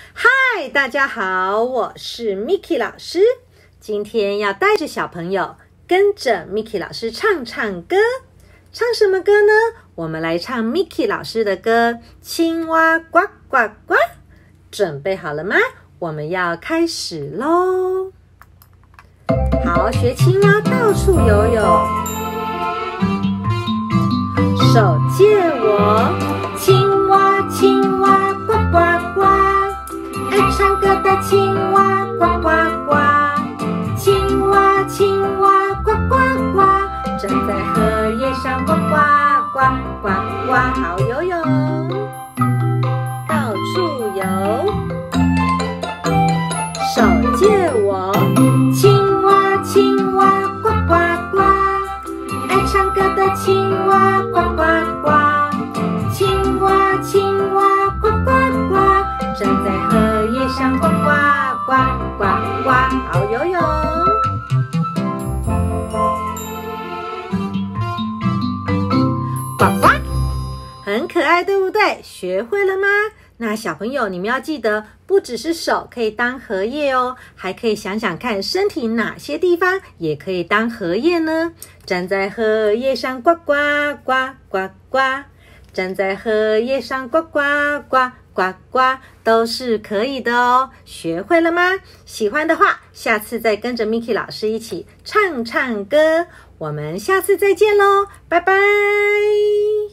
嗨，大家好，我是 Miki 老师。今天要带着小朋友跟着 Miki 老师唱歌。唱什么歌呢？我们来唱 Miki 老师的歌《青蛙呱呱呱》。准备好了吗？我们要开始咯。好，学青蛙到处游泳。手借我，青蛙青蛙呱呱呱，爱唱歌的青蛙呱呱呱，青蛙青蛙呱呱呱，站在荷叶上呱呱呱呱呱，好游泳，到处游。手借我，青蛙青蛙呱呱呱，爱唱歌的青蛙呱呱呱，青蛙青蛙呱呱呱，站在荷叶上呱呱呱呱呱，好游泳。呱呱，很可爱，对不对？学会了吗？那小朋友，你们要记得，不只是手可以当荷叶哦，还可以想想看，身体哪些地方也可以当荷叶呢？站在荷叶上呱呱呱呱呱，站在荷叶上呱呱呱呱呱，都是可以的哦。学会了吗？喜欢的话，下次再跟着 Miki 老师一起唱歌。我们下次再见咯，拜拜。